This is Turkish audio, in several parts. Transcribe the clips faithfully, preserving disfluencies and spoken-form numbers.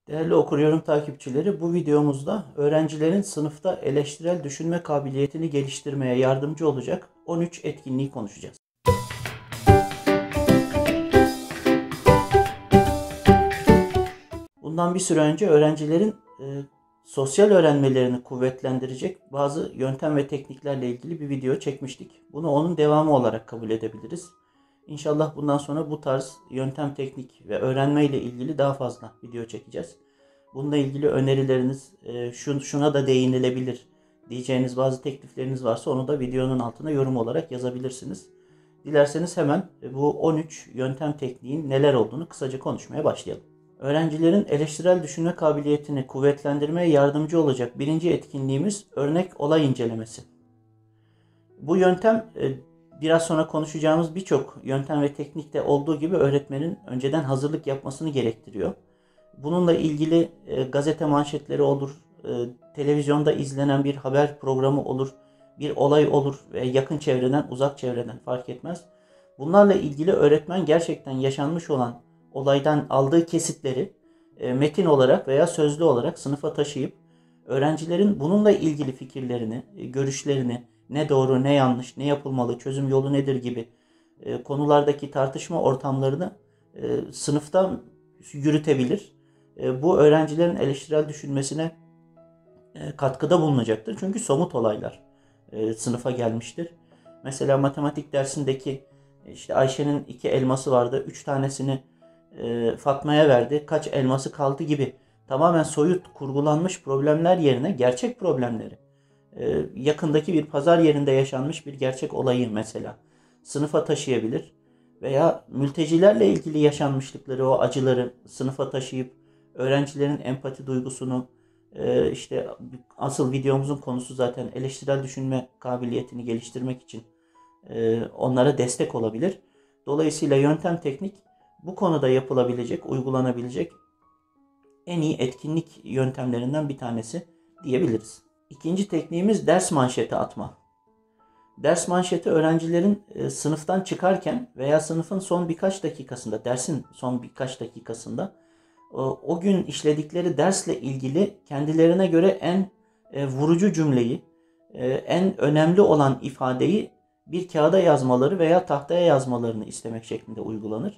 Değerli okuryyorum takipçileri, bu videomuzda öğrencilerin sınıfta eleştirel düşünme kabiliyetini geliştirmeye yardımcı olacak on üç etkinliği konuşacağız. Bundan bir süre önce öğrencilerin e, sosyal öğrenmelerini kuvvetlendirecek bazı yöntem ve tekniklerle ilgili bir video çekmiştik. Bunu onun devamı olarak kabul edebiliriz. İnşallah bundan sonra bu tarz yöntem, teknik ve öğrenme ile ilgili daha fazla video çekeceğiz. Bununla ilgili önerileriniz, e, şuna da değinilebilir diyeceğiniz bazı teklifleriniz varsa onu da videonun altına yorum olarak yazabilirsiniz. Dilerseniz hemen bu on üç yöntem tekniğin neler olduğunu kısaca konuşmaya başlayalım. Öğrencilerin eleştirel düşünme kabiliyetini kuvvetlendirmeye yardımcı olacak birinci etkinliğimiz örnek olay incelemesi. Bu yöntem biraz sonra konuşacağımız birçok yöntem ve teknikte olduğu gibi öğretmenin önceden hazırlık yapmasını gerektiriyor. Bununla ilgili e, gazete manşetleri olur, e, televizyonda izlenen bir haber programı olur, bir olay olur ve yakın çevreden, uzak çevreden fark etmez. Bunlarla ilgili öğretmen gerçekten yaşanmış olan olaydan aldığı kesitleri e, metin olarak veya sözlü olarak sınıfa taşıyıp öğrencilerin bununla ilgili fikirlerini, e, görüşlerini, ne doğru, ne yanlış, ne yapılmalı, çözüm yolu nedir gibi e, konulardaki tartışma ortamlarını e, sınıfta yürütebilir. E, bu öğrencilerin eleştirel düşünmesine e, katkıda bulunacaktır. Çünkü somut olaylar e, sınıfa gelmiştir. Mesela matematik dersindeki işte Ayşe'nin iki elması vardı, üç tanesini e, Fatma'ya verdi, kaç elması kaldı gibi tamamen soyut kurgulanmış problemler yerine gerçek problemleri, e, yakındaki bir pazar yerinde yaşanmış bir gerçek olayı mesela sınıfa taşıyabilir veya mültecilerle ilgili yaşanmışlıkları, o acıları sınıfa taşıyıp öğrencilerin empati duygusunu, işte asıl videomuzun konusu zaten eleştirel düşünme kabiliyetini geliştirmek için onlara destek olabilir. Dolayısıyla yöntem, teknik bu konuda yapılabilecek, uygulanabilecek en iyi etkinlik yöntemlerinden bir tanesi diyebiliriz. İkinci tekniğimiz ders manşeti atma. Ders manşeti öğrencilerin sınıftan çıkarken veya sınıfın son birkaç dakikasında, dersin son birkaç dakikasında o gün işledikleri dersle ilgili kendilerine göre en vurucu cümleyi, en önemli olan ifadeyi bir kağıda yazmaları veya tahtaya yazmalarını istemek şeklinde uygulanır.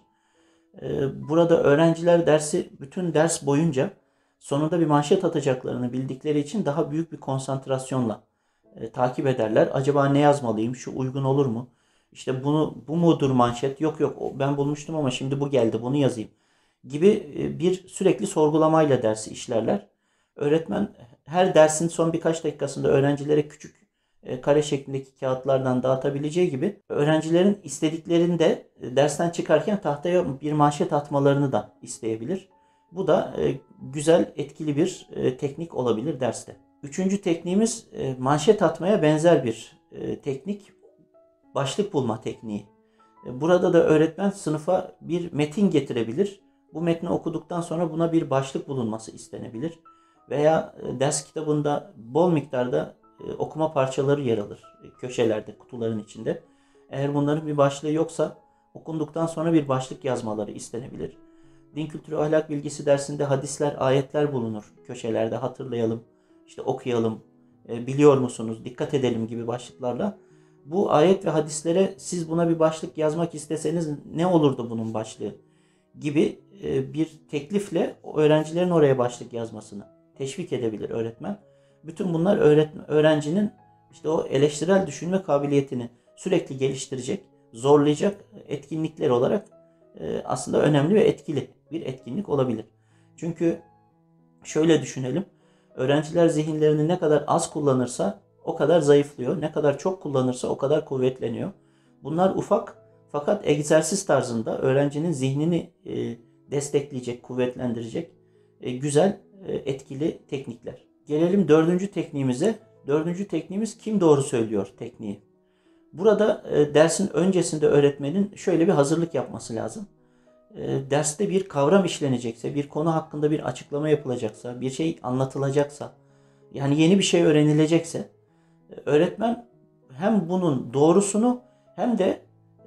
Burada öğrenciler dersi bütün ders boyunca sonunda bir manşet atacaklarını bildikleri için daha büyük bir konsantrasyonla takip ederler. Acaba ne yazmalıyım? Şu uygun olur mu? İşte bunu bu mudur manşet? Yok yok ben bulmuştum ama şimdi bu geldi. Bunu yazayım gibi bir sürekli sorgulamayla dersi işlerler. Öğretmen her dersin son birkaç dakikasında öğrencilere küçük kare şeklindeki kağıtlardan dağıtabileceği gibi öğrencilerin istediklerini de dersten çıkarken tahtaya bir manşet atmalarını da isteyebilir. Bu da güzel, etkili bir teknik olabilir derste. Üçüncü tekniğimiz manşet atmaya benzer bir teknik, başlık bulma tekniği. Burada da öğretmen sınıfa bir metin getirebilir. Bu metni okuduktan sonra buna bir başlık bulunması istenebilir. Veya ders kitabında bol miktarda okuma parçaları yer alır köşelerde, kutuların içinde. Eğer bunların bir başlığı yoksa okunduktan sonra bir başlık yazmaları istenebilir. Din kültürü ahlak bilgisi dersinde hadisler, ayetler bulunur köşelerde, hatırlayalım, işte okuyalım, biliyor musunuz, dikkat edelim gibi başlıklarla. Bu ayet ve hadislere siz buna bir başlık yazmak isteseniz ne olurdu bunun başlığı gibi bir teklifle öğrencilerin oraya başlık yazmasını teşvik edebilir öğretmen. Bütün bunlar öğretmen, öğrencinin işte o eleştirel düşünme kabiliyetini sürekli geliştirecek, zorlayacak etkinlikler olarak aslında önemli ve etkili bir etkinlik olabilir. Çünkü şöyle düşünelim, öğrenciler zihinlerini ne kadar az kullanırsa o kadar zayıflıyor, ne kadar çok kullanırsa o kadar kuvvetleniyor. Bunlar ufak fakat egzersiz tarzında öğrencinin zihnini destekleyecek, kuvvetlendirecek güzel, etkili teknikler. Gelelim dördüncü tekniğimize. Dördüncü tekniğimiz kim doğru söylüyor tekniği. Burada dersin öncesinde öğretmenin şöyle bir hazırlık yapması lazım. Derste bir kavram işlenecekse, bir konu hakkında bir açıklama yapılacaksa, bir şey anlatılacaksa, yani yeni bir şey öğrenilecekse, öğretmen hem bunun doğrusunu hem de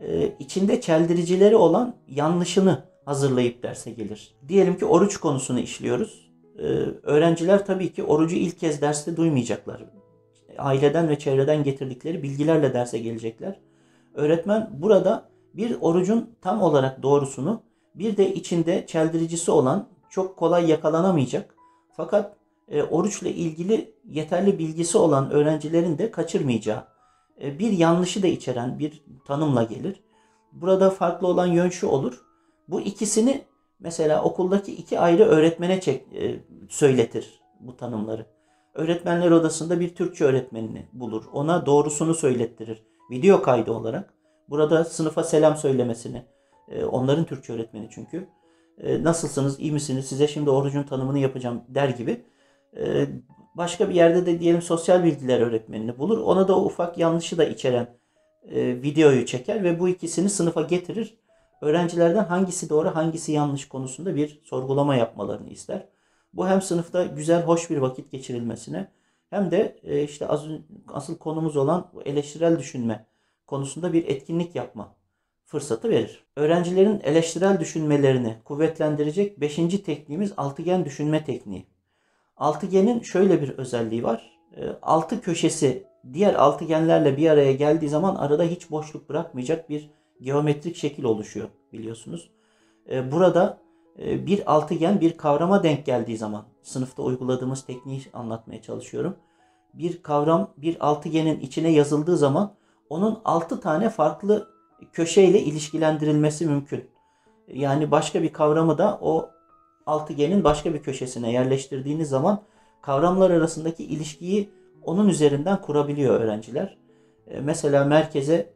içinde çeldiricileri olan yanlışını hazırlayıp derse gelir. Diyelim ki oruç konusunu işliyoruz. Ee, öğrenciler tabii ki orucu ilk kez derste duymayacaklar. Aileden ve çevreden getirdikleri bilgilerle derse gelecekler. Öğretmen burada bir orucun tam olarak doğrusunu, bir de içinde çeldiricisi olan, çok kolay yakalanamayacak fakat e, oruçla ilgili yeterli bilgisi olan öğrencilerin de kaçırmayacağı e, bir yanlışı da içeren bir tanımla gelir. Burada farklı olan yön şu olur. Bu ikisini mesela okuldaki iki ayrı öğretmene çek, e, söyletir bu tanımları. Öğretmenler odasında bir Türkçe öğretmenini bulur. Ona doğrusunu söylettirir. Video kaydı olarak. Burada sınıfa selam söylemesini. E, onların Türkçe öğretmeni çünkü. E, nasılsınız, iyi misiniz, size şimdi orucun tanımını yapacağım der gibi. E, başka bir yerde de diyelim sosyal bilgiler öğretmenini bulur. Ona da o ufak yanlışı da içeren e, videoyu çeker ve bu ikisini sınıfa getirir. Öğrencilerden hangisi doğru, hangisi yanlış konusunda bir sorgulama yapmalarını ister. Bu hem sınıfta güzel, hoş bir vakit geçirilmesine hem de e, işte az, asıl konumuz olan eleştirel düşünme konusunda bir etkinlik yapma fırsatı verir. Öğrencilerin eleştirel düşünmelerini kuvvetlendirecek beşinci tekniğimiz altıgen düşünme tekniği. Altıgenin şöyle bir özelliği var. E, altı köşesi diğer altıgenlerle bir araya geldiği zaman arada hiç boşluk bırakmayacak bir geometrik şekil oluşuyor biliyorsunuz. E, burada e, bir altıgen bir kavrama denk geldiği zaman sınıfta uyguladığımız tekniği anlatmaya çalışıyorum. Bir kavram bir altıgenin içine yazıldığı zaman onun altı tane farklı köşeyle ilişkilendirilmesi mümkün. Yani başka bir kavramı da o altıgenin başka bir köşesine yerleştirdiğiniz zaman kavramlar arasındaki ilişkiyi onun üzerinden kurabiliyor öğrenciler. E, mesela merkeze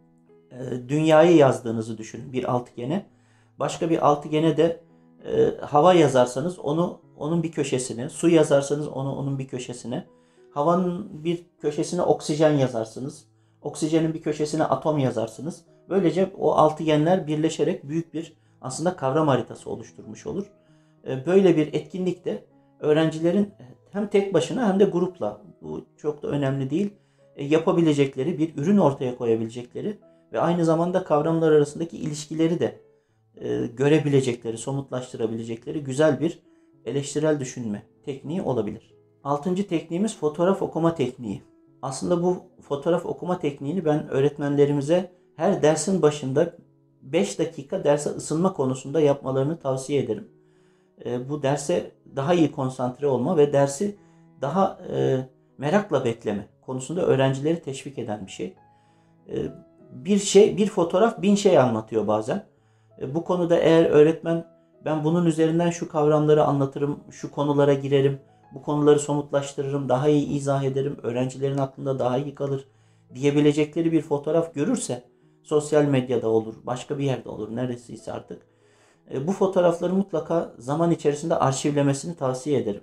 e, dünyayı yazdığınızı düşünün bir altıgene. Başka bir altıgene de e, hava yazarsanız onu onun bir köşesine, su yazarsanız onu onun bir köşesine, havanın bir köşesine oksijen yazarsınız. Oksijenin bir köşesine atom yazarsınız. Böylece o altıgenler birleşerek büyük bir aslında kavram haritası oluşturmuş olur. Böyle bir etkinlik de öğrencilerin hem tek başına hem de grupla, bu çok da önemli değil, yapabilecekleri, bir ürün ortaya koyabilecekleri ve aynı zamanda kavramlar arasındaki ilişkileri de görebilecekleri, somutlaştırabilecekleri güzel bir eleştirel düşünme tekniği olabilir. Altıncı tekniğimiz fotoğraf okuma tekniği. Aslında bu fotoğraf okuma tekniğini ben öğretmenlerimize her dersin başında beş dakika derse ısınma konusunda yapmalarını tavsiye ederim. E, bu derse daha iyi konsantre olma ve dersi daha e, merakla bekleme konusunda öğrencileri teşvik eden bir şey. E, bir şey, bir fotoğraf bin şey anlatıyor bazen. E, bu konuda eğer öğretmen ben bunun üzerinden şu kavramları anlatırım, şu konulara girerim, bu konuları somutlaştırırım, daha iyi izah ederim, öğrencilerin aklında daha iyi kalır diyebilecekleri bir fotoğraf görürse, sosyal medyada olur, başka bir yerde olur, neresiyse artık, bu fotoğrafları mutlaka zaman içerisinde arşivlemesini tavsiye ederim.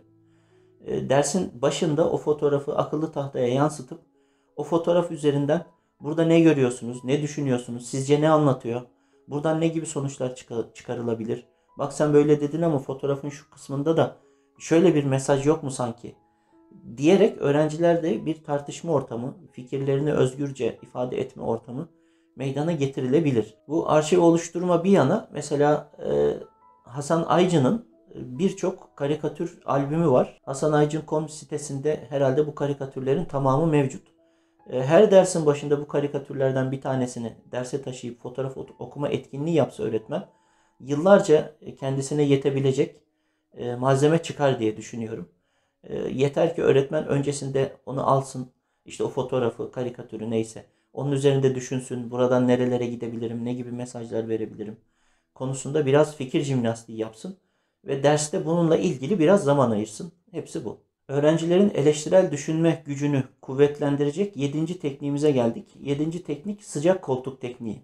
Dersin başında o fotoğrafı akıllı tahtaya yansıtıp, o fotoğraf üzerinden burada ne görüyorsunuz, ne düşünüyorsunuz, sizce ne anlatıyor, buradan ne gibi sonuçlar çıkarılabilir, bak sen böyle dedin ama fotoğrafın şu kısmında da şöyle bir mesaj yok mu sanki diyerek öğrencilerde bir tartışma ortamı, fikirlerini özgürce ifade etme ortamı meydana getirilebilir. Bu arşiv oluşturma bir yana mesela e, Hasan Aycı'nın birçok karikatür albümü var. hasan aycın nokta com sitesinde herhalde bu karikatürlerin tamamı mevcut. E, her dersin başında bu karikatürlerden bir tanesini derse taşıyıp fotoğraf okuma etkinliği yapsa öğretmen yıllarca kendisine yetebilecek e, malzeme çıkar diye düşünüyorum. E, yeter ki öğretmen öncesinde onu alsın, işte o fotoğrafı, karikatürü neyse, onun üzerinde düşünsün, buradan nerelere gidebilirim, ne gibi mesajlar verebilirim konusunda biraz fikir jimnastiği yapsın ve derste bununla ilgili biraz zaman ayırsın. Hepsi bu. Öğrencilerin eleştirel düşünme gücünü kuvvetlendirecek yedinci tekniğimize geldik. Yedinci teknik sıcak koltuk tekniği.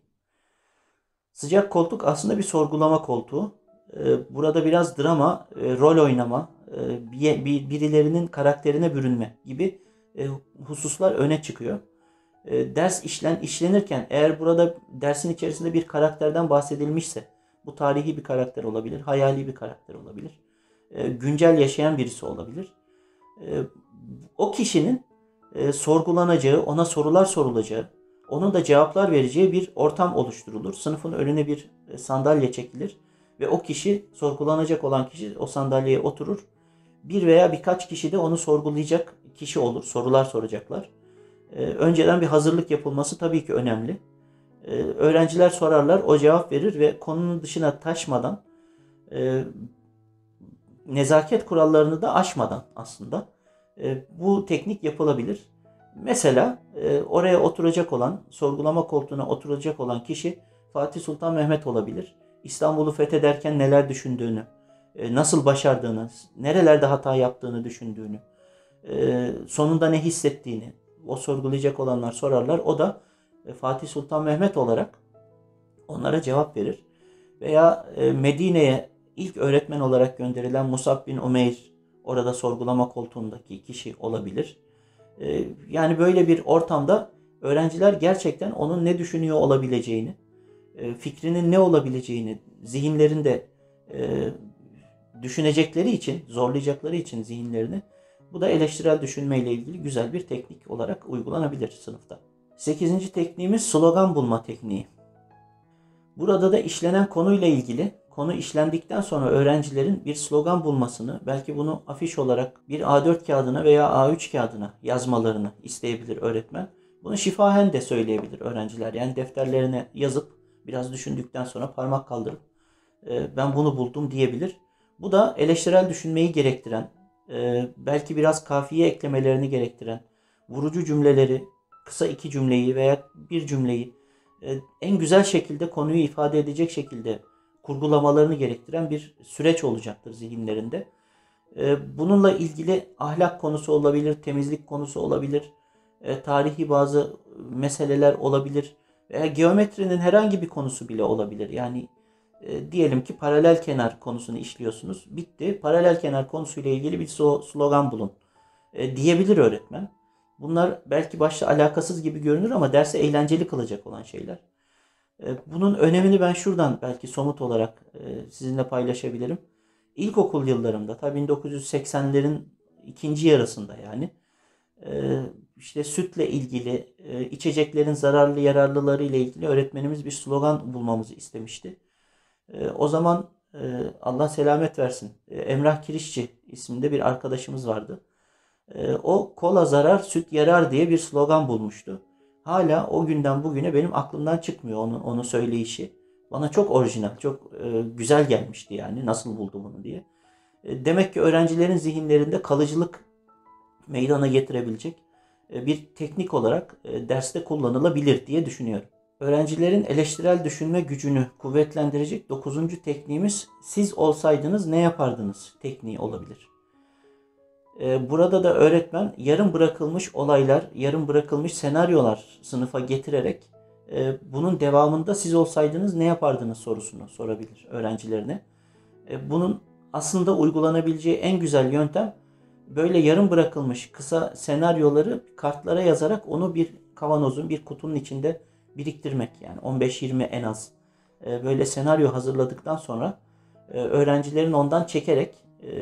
Sıcak koltuk aslında bir sorgulama koltuğu. Burada biraz drama, rol oynama, birilerinin karakterine bürünme gibi hususlar öne çıkıyor. Ders işlen işlenirken eğer burada dersin içerisinde bir karakterden bahsedilmişse, bu tarihi bir karakter olabilir, hayali bir karakter olabilir, güncel yaşayan birisi olabilir. O kişinin sorgulanacağı, ona sorular sorulacağı, onun da cevaplar vereceği bir ortam oluşturulur. Sınıfın önüne bir sandalye çekilir ve o kişi, sorgulanacak olan kişi o sandalyeye oturur Bir veya birkaç kişi de onu sorgulayacak kişi olur. Sorular soracaklar. Ee, önceden bir hazırlık yapılması tabii ki önemli. Ee, öğrenciler sorarlar, o cevap verir ve konunun dışına taşmadan, e, nezaket kurallarını da aşmadan aslında e, bu teknik yapılabilir. Mesela e, oraya oturacak olan, sorgulama koltuğuna oturacak olan kişi Fatih Sultan Mehmet olabilir. İstanbul'u fethederken neler düşündüğünü, e, nasıl başardığını, nerelerde hata yaptığını düşündüğünü, e, sonunda ne hissettiğini o sorgulayacak olanlar sorarlar. O da e, Fatih Sultan Mehmet olarak onlara cevap verir. Veya e, Medine'ye ilk öğretmen olarak gönderilen Musab bin Umeyr orada sorgulama koltuğundaki kişi olabilir. E, yani böyle bir ortamda öğrenciler gerçekten onun ne düşünüyor olabileceğini, e, fikrinin ne olabileceğini zihinlerinde e, düşünecekleri için, zorlayacakları için zihinlerini, bu da eleştirel düşünme ile ilgili güzel bir teknik olarak uygulanabilir sınıfta. Sekizinci tekniğimiz slogan bulma tekniği. Burada da işlenen konuyla ilgili, konu işlendikten sonra öğrencilerin bir slogan bulmasını, belki bunu afiş olarak bir A dört kağıdına veya A üç kağıdına yazmalarını isteyebilir öğretmen. Bunu şifahen de söyleyebilir öğrenciler. Yani defterlerine yazıp biraz düşündükten sonra parmak kaldırıp e, ben bunu buldum diyebilir. Bu da eleştirel düşünmeyi gerektiren, e, belki biraz kafiye eklemelerini gerektiren, vurucu cümleleri, kısa iki cümleyi veya bir cümleyi en güzel şekilde konuyu ifade edecek şekilde kurgulamalarını gerektiren bir süreç olacaktır zihinlerinde. Bununla ilgili ahlak konusu olabilir, temizlik konusu olabilir, tarihi bazı meseleler olabilir veya geometrinin herhangi bir konusu bile olabilir. Yani diyelim ki paralel kenar konusunu işliyorsunuz. Bitti. Paralel kenar konusuyla ilgili bir slogan bulun diyebilir öğretmen. Bunlar belki başta alakasız gibi görünür ama dersi eğlenceli kılacak olan şeyler. Bunun önemini ben şuradan belki somut olarak sizinle paylaşabilirim. İlkokul yıllarımda, tabii bin dokuz yüz seksenlerin ikinci yarısında yani, işte sütle ilgili, içeceklerin zararlı yararlıları ile ilgili öğretmenimiz bir slogan bulmamızı istemişti. O zaman Allah selamet versin, Emrah Kirişçi isminde bir arkadaşımız vardı. O kola zarar, süt yarar diye bir slogan bulmuştu. Hala o günden bugüne benim aklımdan çıkmıyor onun onu söyleyişi. Bana çok orijinal, çok e, güzel gelmişti yani nasıl buldu bunu diye. E, demek ki öğrencilerin zihinlerinde kalıcılık meydana getirebilecek e, bir teknik olarak e, derste kullanılabilir diye düşünüyorum. Öğrencilerin eleştirel düşünme gücünü kuvvetlendirecek dokuzuncu tekniğimiz siz olsaydınız ne yapardınız tekniği olabilir. Burada da öğretmen yarım bırakılmış olaylar, yarım bırakılmış senaryolar sınıfa getirerek bunun devamında siz olsaydınız ne yapardınız sorusunu sorabilir öğrencilerine. Bunun aslında uygulanabileceği en güzel yöntem böyle yarım bırakılmış kısa senaryoları kartlara yazarak onu bir kavanozun, bir kutunun içinde biriktirmek. Yani on beş yirmi en az böyle senaryo hazırladıktan sonra öğrencilerin ondan çekerek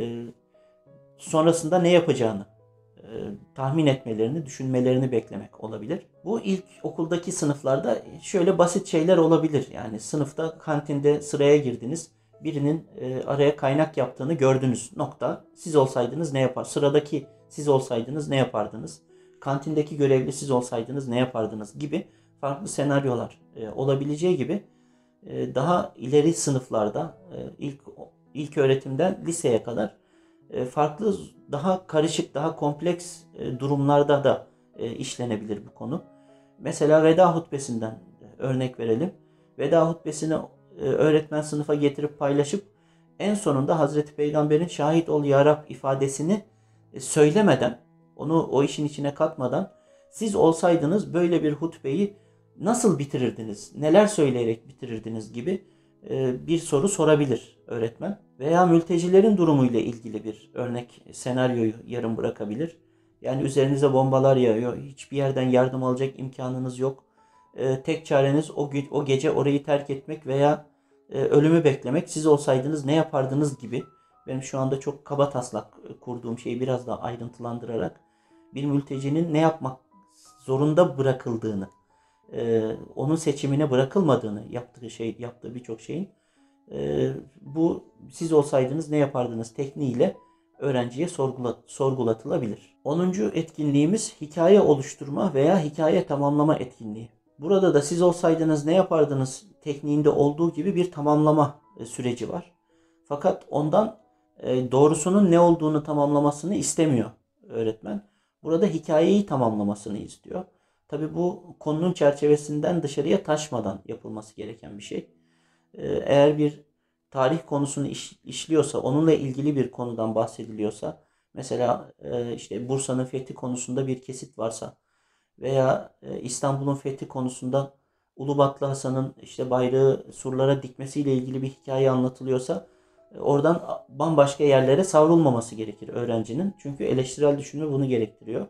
sonrasında ne yapacağını e, tahmin etmelerini, düşünmelerini beklemek olabilir. Bu ilk okuldaki sınıflarda şöyle basit şeyler olabilir. Yani sınıfta kantinde sıraya girdiniz. Birinin e, araya kaynak yaptığını gördünüz. Nokta. Siz olsaydınız ne yapar? Sıradaki siz olsaydınız ne yapardınız? Kantindeki görevli siz olsaydınız ne yapardınız gibi farklı senaryolar e, olabileceği gibi e, daha ileri sınıflarda e, ilk ilk öğretimden liseye kadar farklı, daha karışık, daha kompleks durumlarda da işlenebilir bu konu. Mesela veda hutbesinden örnek verelim. Veda hutbesini öğretmen sınıfa getirip paylaşıp en sonunda Hazreti Peygamber'in şahit ol ya Rab ifadesini söylemeden, onu o işin içine katmadan siz olsaydınız böyle bir hutbeyi nasıl bitirirdiniz, neler söyleyerek bitirirdiniz gibi bir soru sorabilir öğretmen. Veya mültecilerin durumuyla ilgili bir örnek senaryoyu yarım bırakabilir. Yani üzerinize bombalar yağıyor, hiçbir yerden yardım alacak imkanınız yok. Tek çareniz o, o gece orayı terk etmek veya ölümü beklemek. Siz olsaydınız ne yapardınız gibi. Benim şu anda çok kaba taslak kurduğum şeyi biraz daha ayrıntılandırarak bir mültecinin ne yapmak zorunda bırakıldığını, Ee, onun seçimine bırakılmadığını, yaptığı şey, yaptığı birçok şeyin e, bu siz olsaydınız ne yapardınız tekniğiyle öğrenciye sorgulat, sorgulatılabilir. onuncu etkinliğimiz hikaye oluşturma veya hikaye tamamlama etkinliği. Burada da siz olsaydınız ne yapardınız tekniğinde olduğu gibi bir tamamlama süreci var. Fakat ondan doğrusunun ne olduğunu tamamlamasını istemiyor öğretmen. Burada hikayeyi tamamlamasını istiyor. Tabii bu konunun çerçevesinden dışarıya taşmadan yapılması gereken bir şey. Eğer bir tarih konusunu iş, işliyorsa, onunla ilgili bir konudan bahsediliyorsa, mesela işte Bursa'nın fethi konusunda bir kesit varsa veya İstanbul'un fethi konusunda Ulubatlı Hasan'ın işte bayrağı surlara dikmesiyle ilgili bir hikaye anlatılıyorsa, oradan bambaşka yerlere savrulmaması gerekir öğrencinin. Çünkü eleştirel düşünme bunu gerektiriyor.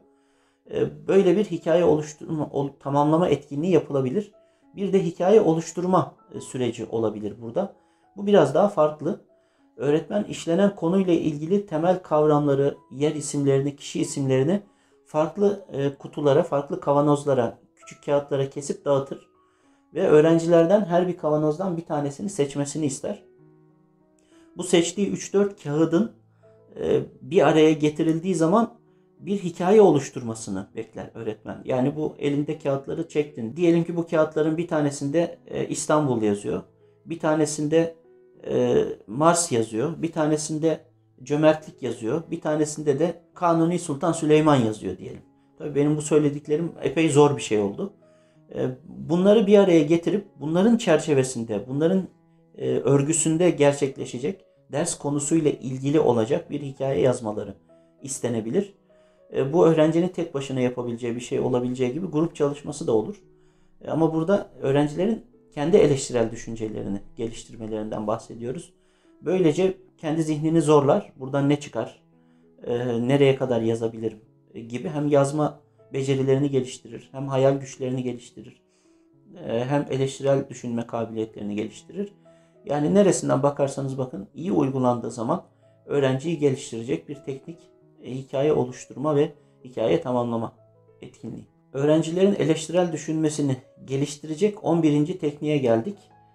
Böyle bir hikaye oluşturma, tamamlama etkinliği yapılabilir. Bir de hikaye oluşturma süreci olabilir burada. Bu biraz daha farklı. Öğretmen işlenen konuyla ilgili temel kavramları, yer isimlerini, kişi isimlerini farklı kutulara, farklı kavanozlara, küçük kağıtlara kesip dağıtır. Ve öğrencilerden her bir kavanozdan bir tanesini seçmesini ister. Bu seçtiği üç dört kağıdın bir araya getirildiği zaman bir hikaye oluşturmasını bekler öğretmen. Yani bu elinde kağıtları çektin. Diyelim ki bu kağıtların bir tanesinde İstanbul yazıyor. Bir tanesinde Mars yazıyor. Bir tanesinde cömertlik yazıyor. Bir tanesinde de Kanuni Sultan Süleyman yazıyor diyelim. Tabii benim bu söylediklerim epey zor bir şey oldu. Bunları bir araya getirip bunların çerçevesinde, bunların örgüsünde gerçekleşecek, ders konusuyla ilgili olacak bir hikaye yazmaları istenebilir. Bu öğrencinin tek başına yapabileceği bir şey olabileceği gibi grup çalışması da olur. Ama burada öğrencilerin kendi eleştirel düşüncelerini geliştirmelerinden bahsediyoruz. Böylece kendi zihnini zorlar. Buradan ne çıkar, nereye kadar yazabilirim gibi hem yazma becerilerini geliştirir, hem hayal güçlerini geliştirir, hem eleştirel düşünme kabiliyetlerini geliştirir. Yani neresinden bakarsanız bakın iyi uygulandığı zaman öğrenciyi geliştirecek bir teknik hikaye oluşturma ve hikaye tamamlama etkinliği. Öğrencilerin eleştirel düşünmesini geliştirecek on birinci tekniğe geldik.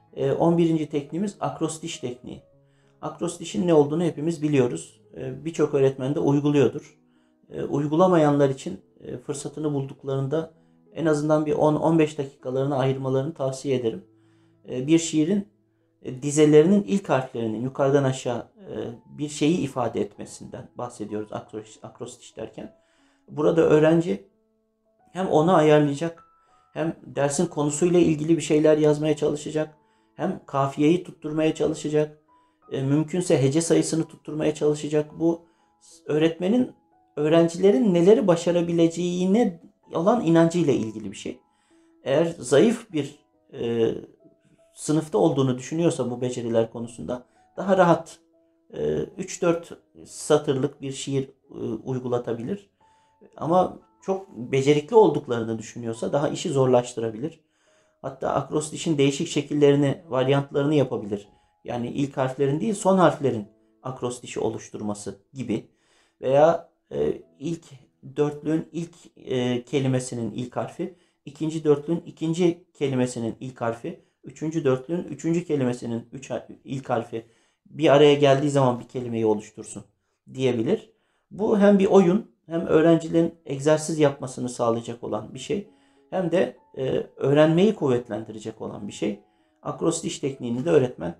on birinci tekniğimiz akrostiş tekniği. Akrostişin ne olduğunu hepimiz biliyoruz. Birçok öğretmen de uyguluyordur. Uygulamayanlar için fırsatını bulduklarında en azından bir on on beş dakikalarını ayırmalarını tavsiye ederim. Bir şiirin dizelerinin ilk harflerinin yukarıdan aşağı bir şeyi ifade etmesinden bahsediyoruz akrostiş derken. Burada öğrenci hem onu ayarlayacak, hem dersin konusuyla ilgili bir şeyler yazmaya çalışacak, hem kafiyeyi tutturmaya çalışacak, mümkünse hece sayısını tutturmaya çalışacak. Bu öğretmenin öğrencilerin neleri başarabileceğine olan inancıyla ilgili bir şey. Eğer zayıf bir e, sınıfta olduğunu düşünüyorsa bu beceriler konusunda daha rahat e, üç dört satırlık bir şiir e, uygulatabilir. Ama çok becerikli olduklarını düşünüyorsa daha işi zorlaştırabilir. Hatta akrostişin değişik şekillerini, varyantlarını yapabilir. Yani ilk harflerin değil son harflerin akrostişi oluşturması gibi. Veya e, ilk dörtlüğün ilk e, kelimesinin ilk harfi, ikinci dörtlüğün ikinci kelimesinin ilk harfi, üçüncü dörtlüğün üçüncü kelimesinin üç, ilk harfi bir araya geldiği zaman bir kelimeyi oluştursun diyebilir. Bu hem bir oyun, hem öğrencilerin egzersiz yapmasını sağlayacak olan bir şey, hem de e, öğrenmeyi kuvvetlendirecek olan bir şey. Akrostiş tekniğini de öğretmen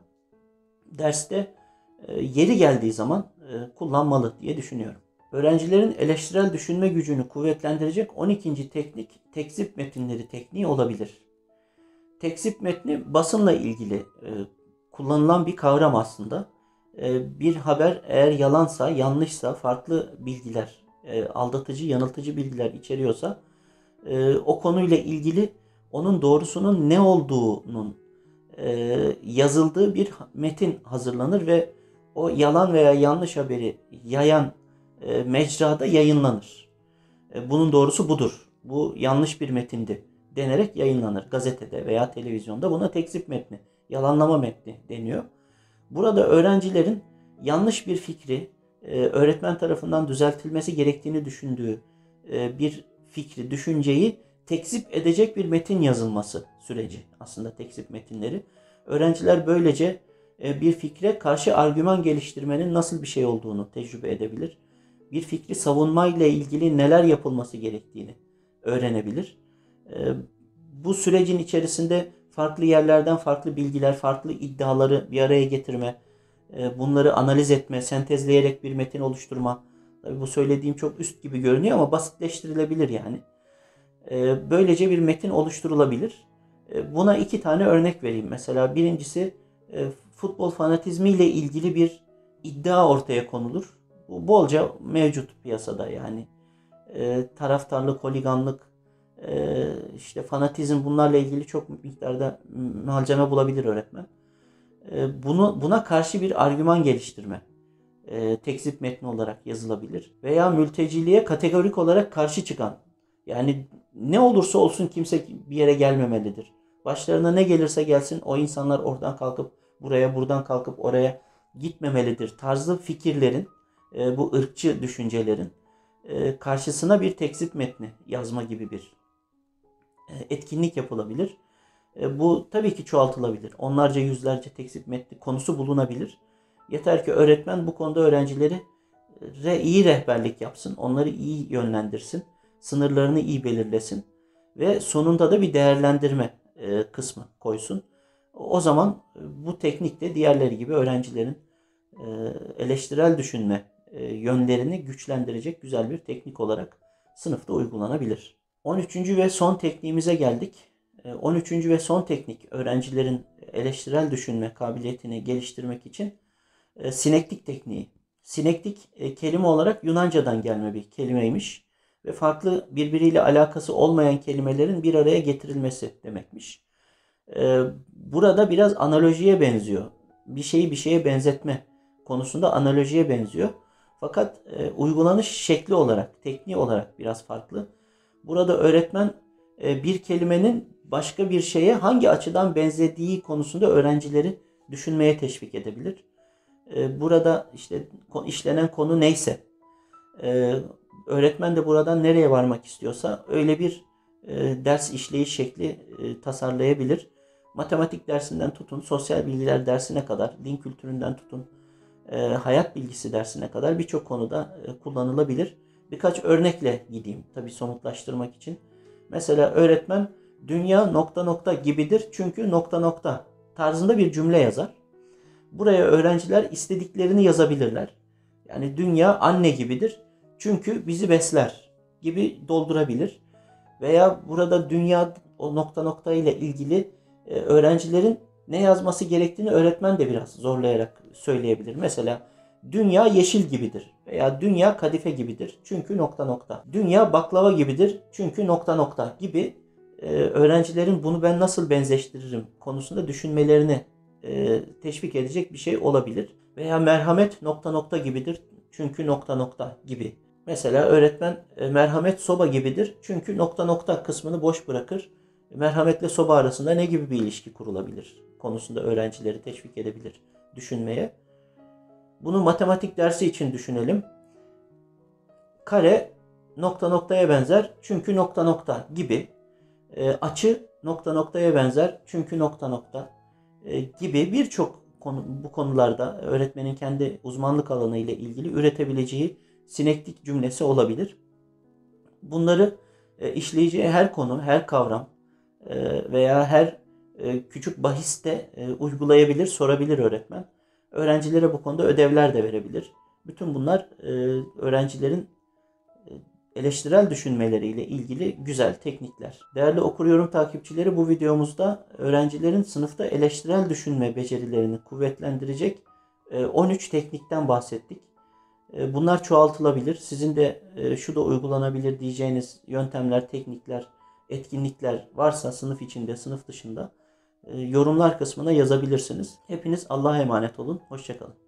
derste e, yeri geldiği zaman e, kullanmalı diye düşünüyorum. Öğrencilerin eleştirel düşünme gücünü kuvvetlendirecek on ikinci teknik tekzip metinleri tekniği olabilir. Tekzip metni basınla ilgili e, kullanılan bir kavram aslında. E, bir haber eğer yalansa, yanlışsa, farklı bilgiler, e, aldatıcı, yanıltıcı bilgiler içeriyorsa e, o konuyla ilgili onun doğrusunun ne olduğunun e, yazıldığı bir metin hazırlanır ve o yalan veya yanlış haberi yayan e, mecrada yayınlanır. E, bunun doğrusu budur. Bu yanlış bir metindi denerek yayınlanır. Gazetede veya televizyonda buna tekzip metni, yalanlama metni deniyor. Burada öğrencilerin yanlış bir fikri, e, öğretmen tarafından düzeltilmesi gerektiğini düşündüğü e, bir fikri, düşünceyi tekzip edecek bir metin yazılması süreci aslında tekzip metinleri. Öğrenciler böylece e, bir fikre karşı argüman geliştirmenin nasıl bir şey olduğunu tecrübe edebilir. Bir fikri savunmayla ilgili neler yapılması gerektiğini öğrenebilir. E, bu sürecin içerisinde farklı yerlerden farklı bilgiler, farklı iddiaları bir araya getirme, e, bunları analiz etme, sentezleyerek bir metin oluşturma. Tabii bu söylediğim çok üst gibi görünüyor ama basitleştirilebilir yani. E, böylece bir metin oluşturulabilir. E, buna iki tane örnek vereyim. Mesela birincisi e, futbol fanatizmi ile ilgili bir iddia ortaya konulur. Bu bolca mevcut piyasada yani. E, taraftarlık, holiganlık, e, işte fanatizm, bunlarla ilgili çok miktarda malzeme bulabilir öğretmen. E, bunu buna karşı bir argüman geliştirme e, tekzip metni olarak yazılabilir. Veya mülteciliğe kategorik olarak karşı çıkan, yani ne olursa olsun kimse bir yere gelmemelidir. Başlarına ne gelirse gelsin o insanlar oradan kalkıp buraya, buradan kalkıp oraya gitmemelidir tarzı fikirlerin, e, bu ırkçı düşüncelerin e, karşısına bir tekzip metni yazma gibi bir e, etkinlik yapılabilir. E, bu tabii ki çoğaltılabilir. Onlarca, yüzlerce tekzip metni konusu bulunabilir. Yeter ki öğretmen bu konuda öğrencilere iyi rehberlik yapsın, onları iyi yönlendirsin, sınırlarını iyi belirlesin ve sonunda da bir değerlendirme e, kısmı koysun. O zaman bu teknik de diğerleri gibi öğrencilerin e, eleştirel düşünme e, yönlerini güçlendirecek güzel bir teknik olarak sınıfta uygulanabilir. on üçüncü ve son tekniğimize geldik. E, on üçüncü ve son teknik öğrencilerin eleştirel düşünme kabiliyetini geliştirmek için e, sinektik tekniği. Sinektik e, kelime olarak Yunanca'dan gelme bir kelimeymiş ve farklı birbiriyle alakası olmayan kelimelerin bir araya getirilmesi demekmiş. E, burada biraz analojiye benziyor. Bir şeyi bir şeye benzetme konusunda analojiye benziyor. Fakat e, uygulanış şekli olarak, tekniği olarak biraz farklı. Burada öğretmen e, bir kelimenin başka bir şeye hangi açıdan benzediği konusunda öğrencileri düşünmeye teşvik edebilir. Burada işte işlenen konu neyse, öğretmen de buradan nereye varmak istiyorsa öyle bir ders işleyiş şekli tasarlayabilir. Matematik dersinden tutun, sosyal bilgiler dersine kadar, din kültüründen tutun, hayat bilgisi dersine kadar birçok konuda kullanılabilir. Birkaç örnekle gideyim tabii somutlaştırmak için. Mesela öğretmen dünya nokta nokta gibidir çünkü nokta nokta tarzında bir cümle yazar. Buraya öğrenciler istediklerini yazabilirler. Yani dünya anne gibidir çünkü bizi besler gibi doldurabilir. Veya burada dünya o nokta nokta ile ilgili e, öğrencilerin ne yazması gerektiğini öğretmen de biraz zorlayarak söyleyebilir. Mesela dünya yeşil gibidir veya dünya kadife gibidir çünkü nokta nokta. Dünya baklava gibidir çünkü nokta nokta gibi e, öğrencilerin bunu ben nasıl benzeştiririm konusunda düşünmelerini E, teşvik edecek bir şey olabilir. Veya merhamet nokta nokta gibidir çünkü nokta nokta gibi. Mesela öğretmen e, merhamet soba gibidir çünkü nokta nokta kısmını boş bırakır. Merhametle soba arasında ne gibi bir ilişki kurulabilir konusunda öğrencileri teşvik edebilir düşünmeye. Bunu matematik dersi için düşünelim. Kare nokta noktaya benzer çünkü nokta nokta gibi. E, açı nokta noktaya benzer çünkü nokta nokta gibi birçok konu, bu konularda öğretmenin kendi uzmanlık alanı ile ilgili üretebileceği sinektik cümlesi olabilir. Bunları e, işleyeceği her konu, her kavram e, veya her e, küçük bahiste e, uygulayabilir, sorabilir öğretmen. Öğrencilere bu konuda ödevler de verebilir. Bütün bunlar e, öğrencilerin eleştirel düşünmeleriyle ilgili güzel teknikler. Değerli okuryyorum takipçileri, bu videomuzda öğrencilerin sınıfta eleştirel düşünme becerilerini kuvvetlendirecek on üç teknikten bahsettik. Bunlar çoğaltılabilir. Sizin de şu da uygulanabilir diyeceğiniz yöntemler, teknikler, etkinlikler varsa sınıf içinde, sınıf dışında yorumlar kısmına yazabilirsiniz. Hepiniz Allah'a emanet olun. Hoşça kalın.